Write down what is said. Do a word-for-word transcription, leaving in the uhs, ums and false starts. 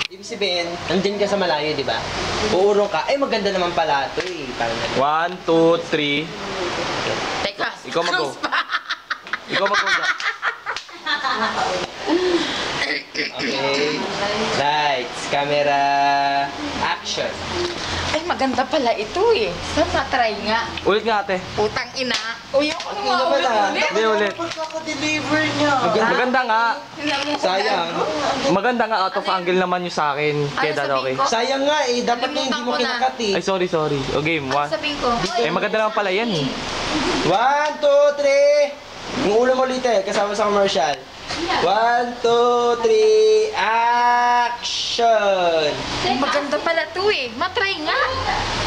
Ibig sabihin, nandun ka sa malayo, di ba? Uurong ka, ay maganda naman pala ito eh. Parang ganun. One, two, three. Teka, Ikaw mag-go. Ikaw mag-go. Okay. Lights, camera, action. Ay, maganda pala ito eh. Saan matry nga? Ulit nga ate. Putang ina. Uy, ako Hindi nga naman, ulit ah. ulit. Hindi ulit. Pagkaka-deliver niya. Maganda nga. Sayang. Maganda nga out of angle naman yung sa akin. Kaya Ano dad sabihin okay. ko? Sayang nga eh. Dapat nga hindi mo Nalimutan ko na. kinakat eh. Ay sorry sorry. O game Ano one. sabihin ko? Eh maganda naman pala yan eh. One, two, three. Yung ulo mo ulit eh. Kasama sa commercial. One, two, three, action! Ay, maganda pala ito eh. Matry nga.